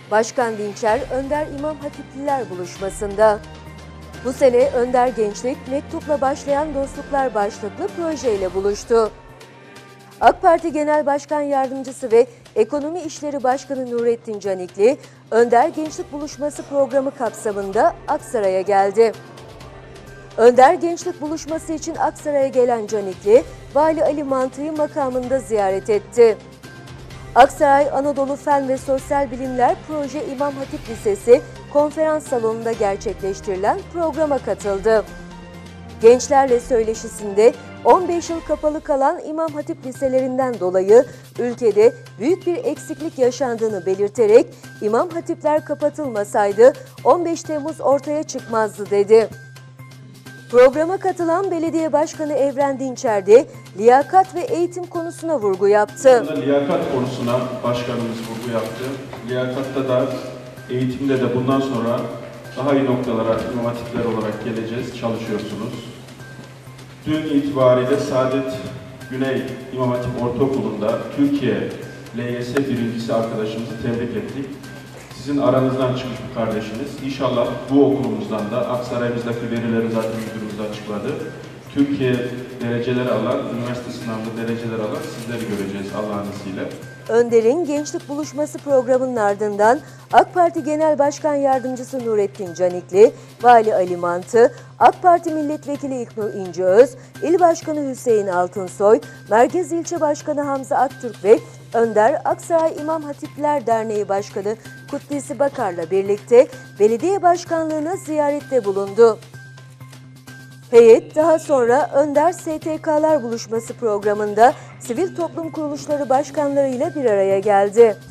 Başkan Dinçer, Önder İmam Hatipliler buluşmasında. Bu sene Önder Gençlik, mektupla başlayan dostluklar başlıklı projeyle buluştu. AK Parti Genel Başkan Yardımcısı ve Ekonomi İşleri Başkanı Nurettin Canikli, Önder Gençlik Buluşması programı kapsamında Aksaray'a geldi. Önder Gençlik Buluşması için Aksaray'a gelen Canikli, Vali Ali Mantı'yı makamında ziyaret etti. Aksaray Anadolu Fen ve Sosyal Bilimler Proje İmam Hatip Lisesi konferans salonunda gerçekleştirilen programa katıldı. Gençlerle söyleşisinde 15 yıl kapalı kalan İmam Hatip liselerinden dolayı ülkede büyük bir eksiklik yaşandığını belirterek İmam Hatipler kapatılmasaydı 15 Temmuz ortaya çıkmazdı dedi. Programa katılan Belediye Başkanı Evren Dinçer de liyakat ve eğitim konusuna vurgu yaptı. Liyakat konusuna başkanımız vurgu yaptı. Liyakatta da eğitimde de bundan sonra daha iyi noktalara İmam Hatipler olarak geleceğiz, çalışıyorsunuz. Dün itibariyle Saadet Güney İmam Hatip Ortaokulu'nda Türkiye LYS birincisi arkadaşımızı tebrik ettik. Sizin aranızdan çıkmış bir kardeşiniz. İnşallah bu okulumuzdan da Aksaray'ımızdaki verileri zaten müdürümüz açıkladı. Türkiye dereceleri alan, üniversite sınavında dereceler alan sizleri göreceğiz Allah'ın izniyle. Önder'in Gençlik Buluşması programının ardından AK Parti Genel Başkan Yardımcısı Nurettin Canikli, Vali Ali Mantı, AK Parti Milletvekili İlknur İnceöz, İl Başkanı Hüseyin Altınsoy, Merkez İlçe Başkanı Hamza Aktürk ve Önder Aksaray İmam Hatipliler Derneği Başkanı Kutlusi Bakar'la birlikte belediye başkanlığına ziyarette bulundu. Heyet daha sonra Önder STK'lar buluşması programında sivil toplum kuruluşları başkanlarıyla bir araya geldi.